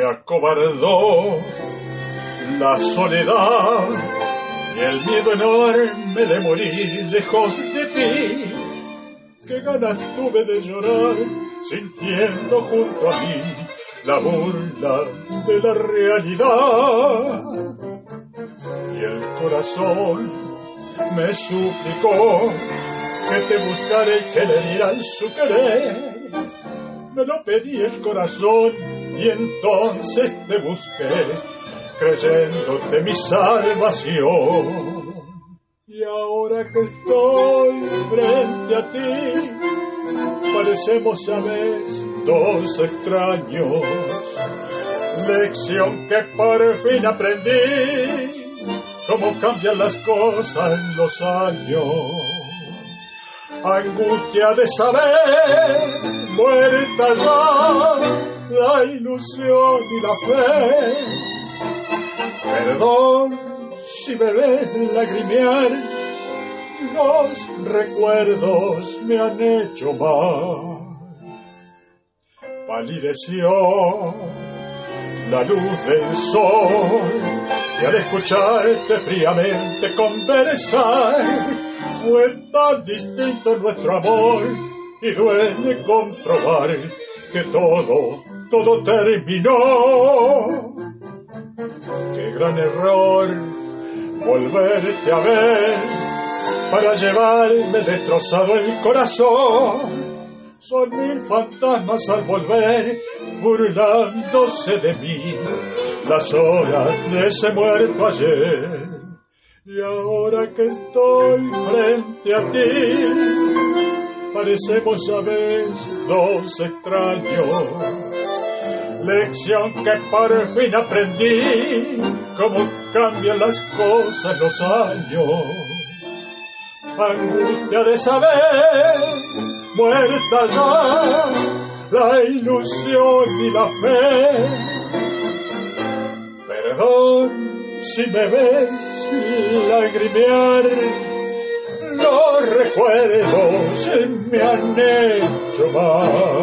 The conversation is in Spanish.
Me acobardó la soledad y el miedo enorme de morir lejos de ti. Qué ganas tuve de llorar sintiendo junto a mí la burla de la realidad. Y el corazón me suplicó que te buscara y que le dieran su querer. Me lo pedí el corazón y entonces te busqué, creyéndote mi salvación. Y ahora que estoy frente a ti, parecemos a vez dos extraños. Lección que por fin aprendí, cómo cambian las cosas en los años. Angustia de saber, muerta ya la ilusión y la fe. Perdón si me ves lagrimear, los recuerdos me han hecho mal. Palideció la luz del sol y al escucharte fríamente conversar, fue tan distinto nuestro amor y duele comprobar que todo terminó. Qué gran error volverte a ver para llevarme destrozado el corazón. Son mil fantasmas al volver burlándose de mí, las horas de ese muerto ayer. Y ahora que estoy frente a ti, parecemos a veces dos extraños. Lección que por fin aprendí, cómo cambian las cosas los años. Angustia de saber, muerta ya la ilusión y la fe. Perdón si me ves lagrimear, los recuerdos me han hecho mal.